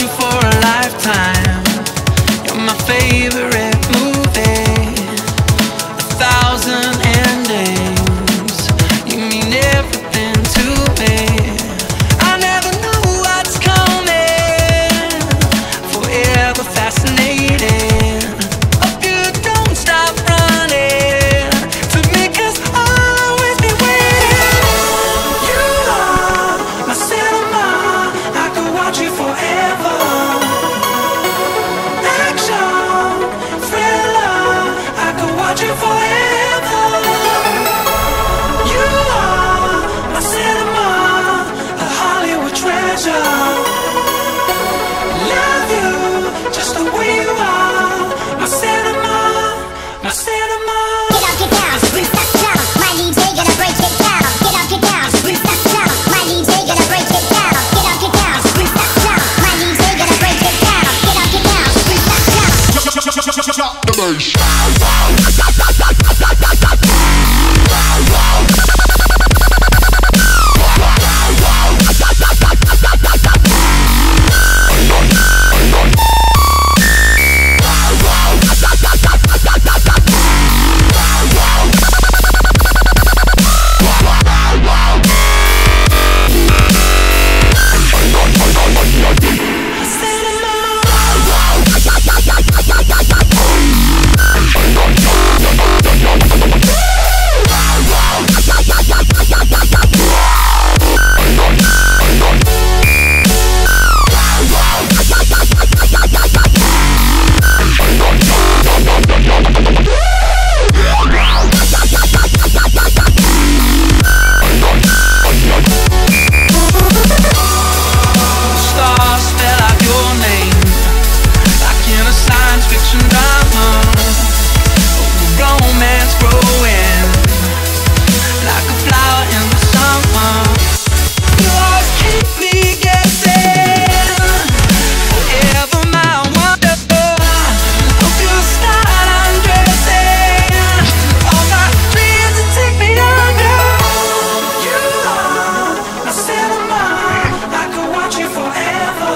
you for a lifetime. You're my favorite movie. 1,000 endings. You mean everything to me. I never know what's coming. Forever fascinating. Hope you don't stop running to me, 'cause I'll always be waiting. You are my cinema. I could watch you forever. Action, thriller. I could watch you forever. You are my cinema, a Hollywood treasure. Love you just the way you are. My cinema, my cinema. Get up, get down, roof that down. My DJ gonna break it down. Get up, get down, roof that down. My DJ gonna break it down. Get up, get down, roof that down. My DJ gonna break it down. Get up, get down, roof that down. The bass. Stars spell out your name like in a science fiction drama. Romance growing like a flower in the summer. You always keep me guessing. Forever my wonder. Hope you start undressing. All my dreams to take me under. You are my cinema. I could watch you forever.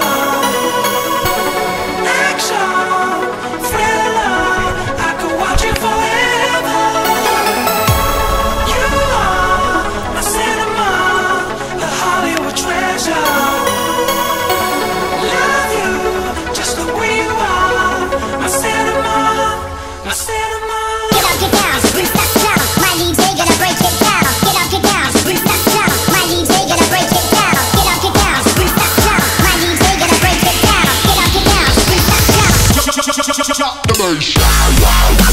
Action, thriller. I could watch you forever. You are my cinema, a Hollywood treasure. Love you just the way you are. My cinema, my cinema. Get up, get down, roof that down. My DJ gonna break it down. Get up, get down, roof that down. My DJ gonna break it down. Get up, get down, roof that down. My DJ gonna break it down. Get up, get down, roof that down. The bass.